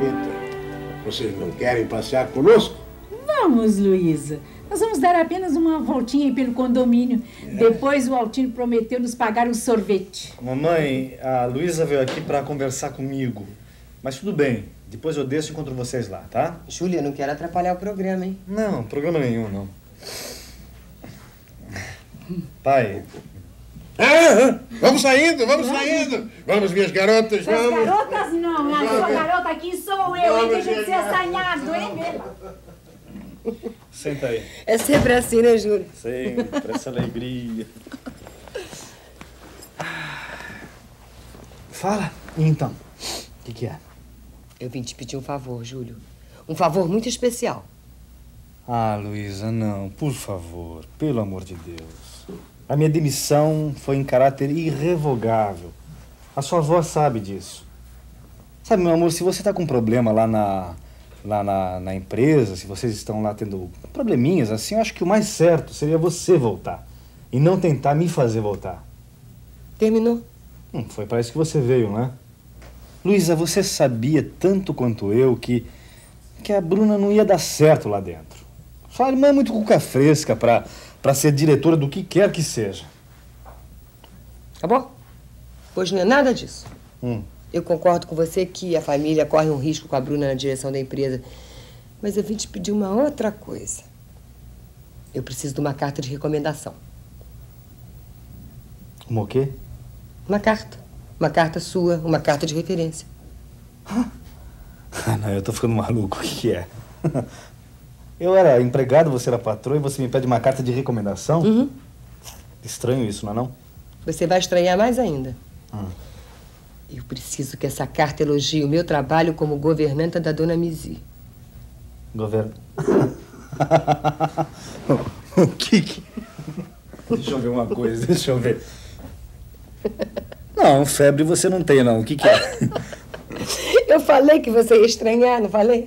Rita, vocês não querem passear conosco? Vamos, Luísa. Nós vamos dar apenas uma voltinha aí pelo condomínio. Depois o Altino prometeu nos pagar um sorvete. Mamãe, a Luísa veio aqui para conversar comigo. Mas tudo bem, depois eu desço e encontro vocês lá, tá? Júlia, não quero atrapalhar o programa, hein? Não, programa nenhum, não. Pai... Vamos saindo, vamos saindo. Vamos, minhas garotas, As vamos. garotas não, a sua garota aqui sou eu, hein? Deixa de ser assanhado, hein, mesmo? Senta aí. É sempre assim, né, Júlia? Sempre, essa alegria. Fala. Então, o que é? Eu vim te pedir um favor, Júlio. Um favor muito especial. Ah, Luísa, não, por favor, pelo amor de Deus. A minha demissão foi em caráter irrevogável. A sua avó sabe disso. Sabe, meu amor, se você tá com problema lá na empresa, se vocês estão lá tendo probleminhas assim, eu acho que o mais certo seria você voltar. E não tentar me fazer voltar. Terminou? Foi para isso que você veio, né? Luísa, você sabia tanto quanto eu que a Bruna não ia dar certo lá dentro. Sua irmã é muito cuca fresca para ser diretora do que quer que seja. Acabou? Pois não é nada disso. Eu concordo com você que a família corre um risco com a Bruna na direção da empresa. Mas eu vim te pedir uma outra coisa. Eu preciso de uma carta de recomendação. Uma o quê? Uma carta. Uma carta sua, uma carta de referência. Ah, não, eu tô ficando maluco. O que é? Eu era empregado, você era patrão e você me pede uma carta de recomendação? Uhum. Estranho isso, não é não? Você vai estranhar mais ainda. Eu preciso que essa carta elogie o meu trabalho como governanta da Dona Mizi. O que? Deixa eu ver uma coisa, deixa eu ver. Não, febre você não tem, não. O que é? Eu falei que você ia estranhar, não falei?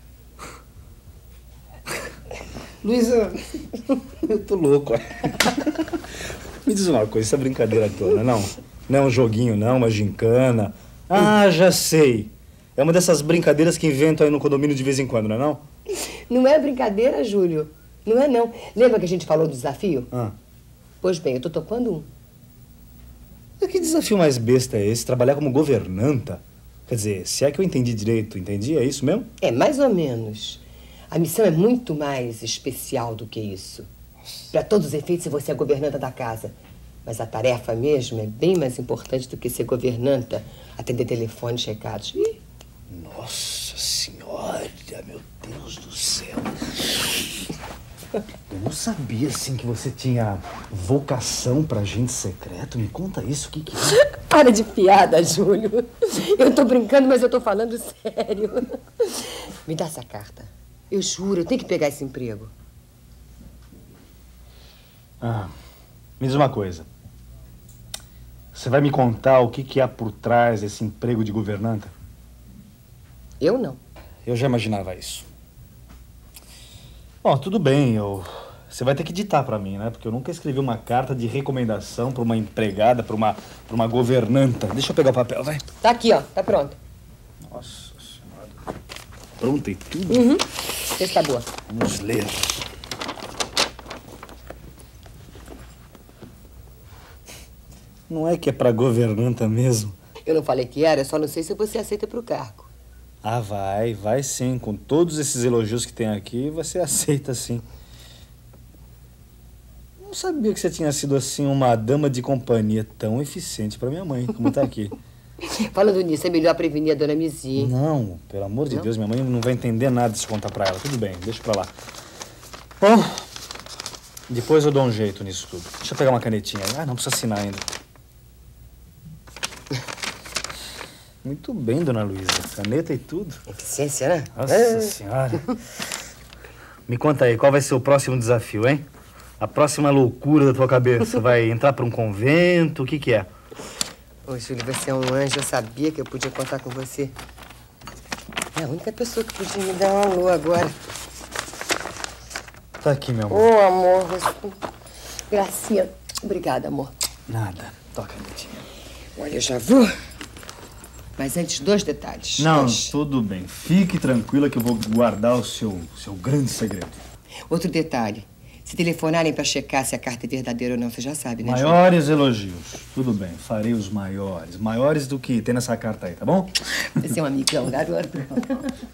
Luísa, eu tô louco. Me diz uma coisa, essa brincadeira toda, não? Não é um joguinho, não, uma gincana. Ah, já sei. É uma dessas brincadeiras que inventam aí no condomínio de vez em quando, não é não? Não é brincadeira, Júlio. Não é, não. Lembra que a gente falou do desafio? Pois bem, eu tô topando um. Que desafio mais besta é esse? Trabalhar como governanta? Quer dizer, se é que eu entendi direito, entendi? É isso mesmo? É, mais ou menos. A missão é muito mais especial do que isso. Para todos os efeitos, você é governanta da casa. Mas a tarefa mesmo é bem mais importante do que ser governanta, atender telefones checados. Ih. Nossa Senhora, meu Deus do céu. Eu não sabia, assim, que você tinha vocação pra agente secreto. Me conta isso, o que é? Para de piada, Júlio. Eu tô brincando, mas eu tô falando sério. Me dá essa carta. Eu juro, eu tenho que pegar esse emprego. Me diz uma coisa. Você vai me contar o que há por trás desse emprego de governanta? Eu não. Eu já imaginava isso. Bom, tudo bem, você vai ter que ditar pra mim, né? Porque eu nunca escrevi uma carta de recomendação pra uma empregada, pra uma governanta. Deixa eu pegar o papel, vai. Tá aqui, ó. Tá pronto. Nossa Senhora. Pronta e tudo? Uhum. Vê se tá boa. Vamos ler. Não é que é pra governanta mesmo? Eu não falei que era, só não sei se você aceita pro cargo. Ah, vai sim. Com todos esses elogios que tem aqui, você aceita sim. Não sabia que você tinha sido assim uma dama de companhia tão eficiente pra minha mãe, como tá aqui. Falando nisso, é melhor prevenir a Dona Mizi. Não, pelo amor de Deus, minha mãe não vai entender nada se contar pra ela. Tudo bem, deixa pra lá. Bom, depois eu dou um jeito nisso tudo. Deixa eu pegar uma canetinha aí. Ah, não precisa assinar ainda. Muito bem, dona Luísa. Caneta e tudo. Eficiência, né? Nossa Senhora. Me conta aí, qual vai ser o próximo desafio, hein? A próxima loucura da tua cabeça. Vai entrar pra um convento? O que é? Ô, Júlio, você é um anjo. Eu sabia que eu podia contar com você. É a única pessoa que podia me dar um alô agora. Tá aqui, meu amor. Ô, amor. Gracinha. Obrigada, amor. Nada. Toca a canetinha. Olha, eu já vou. Mas antes, 2 detalhes. Não, 2. tudo bem. Fique tranquila que eu vou guardar o seu grande segredo. Outro detalhe. Se telefonarem pra checar se a carta é verdadeira ou não, você já sabe, né, João? Maiores elogios. Tudo bem, farei os maiores. Maiores do que tem nessa carta aí, tá bom? Você é um amigão, garoto.